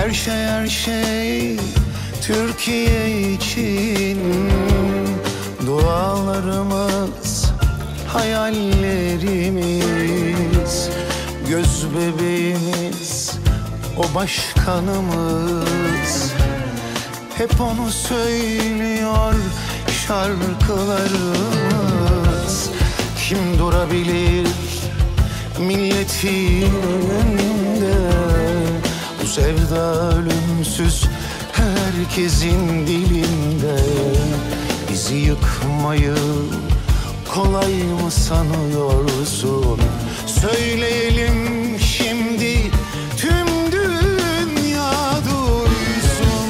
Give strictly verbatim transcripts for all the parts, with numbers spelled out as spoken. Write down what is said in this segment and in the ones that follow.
Her şey her şey Türkiye için. Dualarımız, hayallerimiz, göz bebeğimiz, o başkanımız. Hep onu söylüyor şarkılarımız. Kim durabilir milletin önünde? Bu sevda ölümsüz, herkesin dilinde. Bizi yıkmayı kolay mı sanıyorsun? Söyleyelim şimdi, tüm dünya duysun.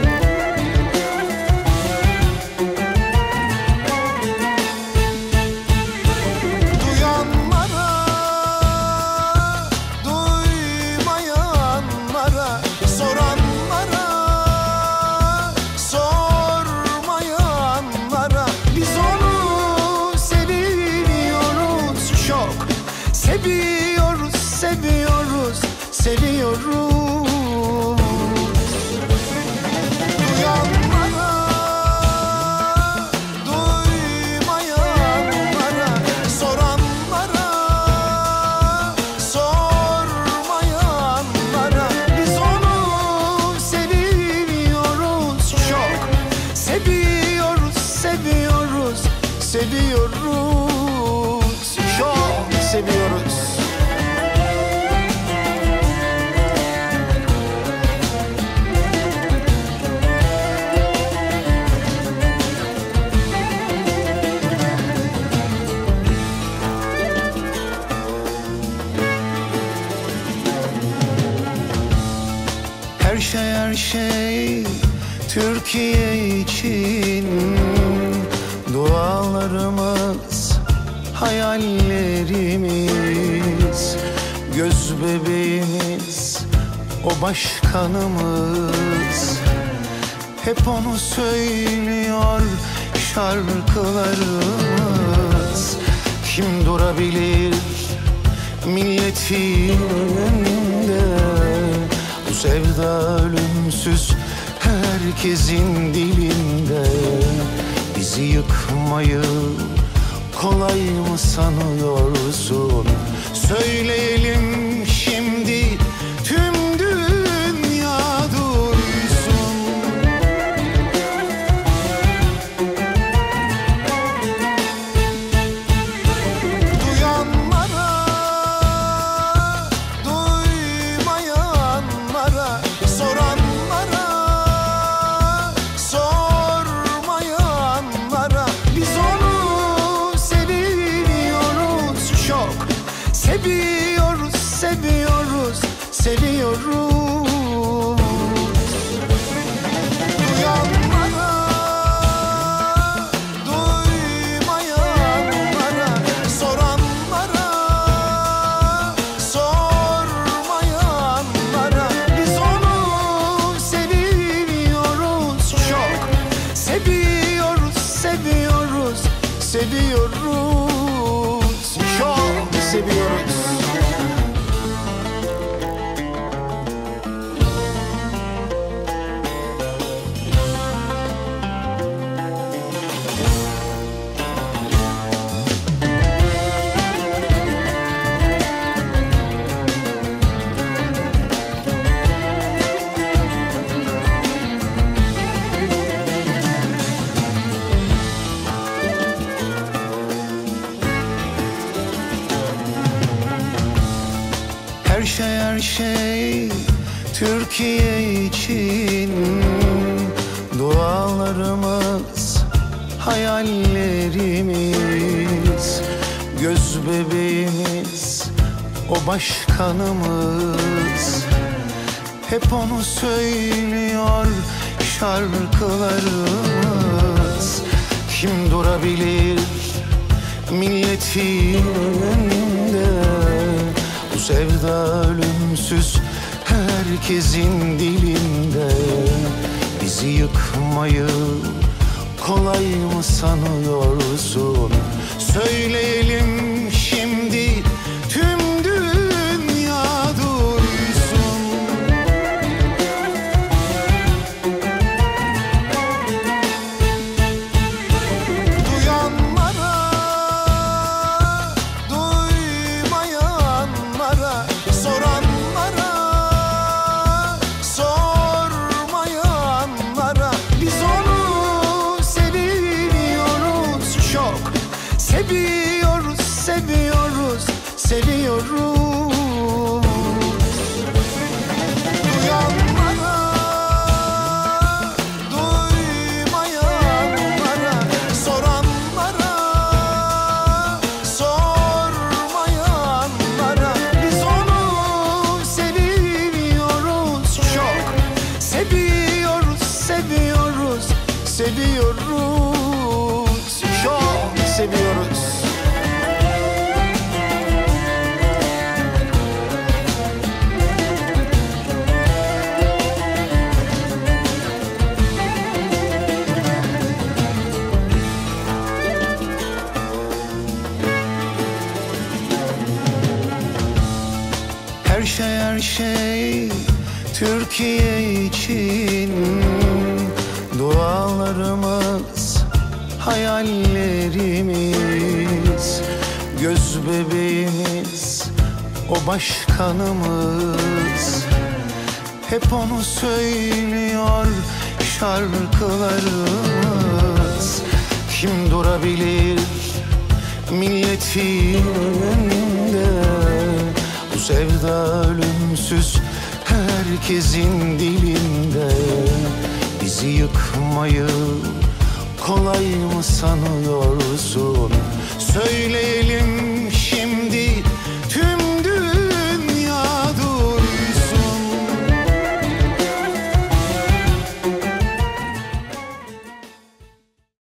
Duyanlara, duymayanlara, soranlara, sormayanlara. Biz onu seviyoruz çok. Seviyoruz, seviyoruz, seviyoruz. Duyanlara, duymayanlara, soranlara, sormayanlara. Biz onu seviyoruz çok. Seviyoruz, seviyoruz, seviyoruz. Çok seviyoruz. Her şey her şey Türkiye için. Dualarımız, hayallerimiz, göz bebeğimiz, o başkanımız. Hep onu söylüyor şarkılarımız. Kim durabilir milletin önünde? Bu sevda ölümsüz, herkesin dilinde. Bizi yıkmayı kolay mı sanıyorsun? Söyleyelim şimdi, tüm dünya duysun. Duyanlara, duymayanlara, soranlara, sormayanlara. Biz onu seviyoruz çok. Seviyoruz, seviyoruz, seviyoruz. Duyanlara, duymayanlara, soranlara, sormayanlara. Biz onu seviyoruz çok. Seviyoruz, seviyoruz, seviyoruz. Çok seviyoruz. Her şey her şey Türkiye için. Dualarımız, hayallerimiz, göz bebeğimiz, o başkanımız. Hep onu söylüyor şarkılarımız. Kim durabilir milletin önünde? Bu sevda ölümsüz, herkesin dilinde. Bizi yıkmayı kolay mı sanıyorsun? Söyleyelim şimdi, tüm dünya duysun. seviyoruz. Duyanlara, duymayanlara, soranlara, sormayanlara, biz onu seviyoruz çok. Seviyoruz, seviyoruz, seviyoruz, çok seviyoruz. Her şey her şey Türkiye için, dualarımız, hayallerimiz, göz bebeğimiz, o başkanımız. Hep onu söylüyor şarkılarımız. Kim durabilir milletin önünde? Bu sevda ölümsüz, herkesin dilinde. Bizi yıkmayı kolay mı sanıyorsun? Söyleyelim şimdi